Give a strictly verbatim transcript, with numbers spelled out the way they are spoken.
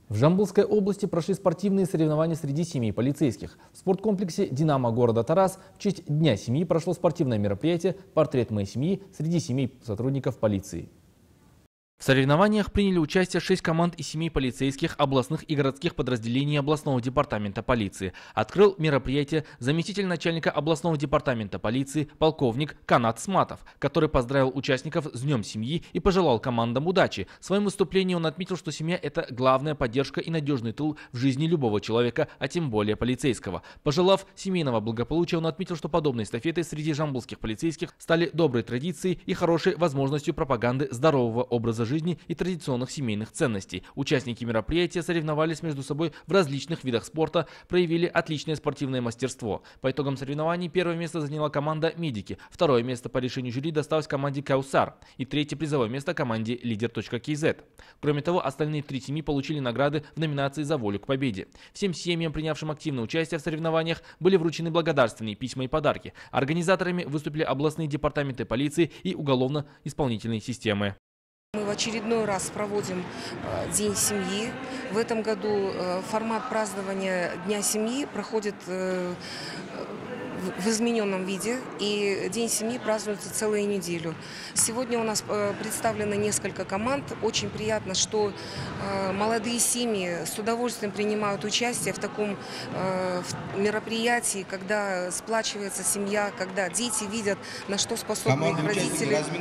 В Жамбылской области прошли спортивные соревнования среди семей полицейских. В спорткомплексе «Динамо» города Тарас в честь Дня семьи прошло спортивное мероприятие «Портрет моей семьи» среди семей сотрудников полиции. В соревнованиях приняли участие шесть команд из семей полицейских, областных и городских подразделений областного департамента полиции. Открыл мероприятие заместитель начальника областного департамента полиции полковник Канат Сматов, который поздравил участников с Днем семьи и пожелал командам удачи. В своем выступлении он отметил, что семья – это главная поддержка и надежный тыл в жизни любого человека, а тем более полицейского. Пожелав семейного благополучия, он отметил, что подобные эстафеты среди жамбылских полицейских стали доброй традицией и хорошей возможностью пропаганды здорового образа жизни и традиционных семейных ценностей. Участники мероприятия соревновались между собой в различных видах спорта, проявили отличное спортивное мастерство. По итогам соревнований первое место заняла команда «Медики», второе место по решению жюри досталось команде «Каусар» и третье призовое место команде «Лидер точка кей зет». Кроме того, остальные три семьи получили награды в номинации «За волю к победе». Всем семьям, принявшим активное участие в соревнованиях, были вручены благодарственные письма и подарки. Организаторами выступили областные департаменты полиции и уголовно-исполнительной системы. Мы в очередной раз проводим День семьи. В этом году формат празднования Дня семьи проходит в измененном виде, и День семьи празднуется целую неделю. Сегодня у нас представлено несколько команд. Очень приятно, что молодые семьи с удовольствием принимают участие в таком мероприятии, когда сплачивается семья, когда дети видят, на что способны их родители.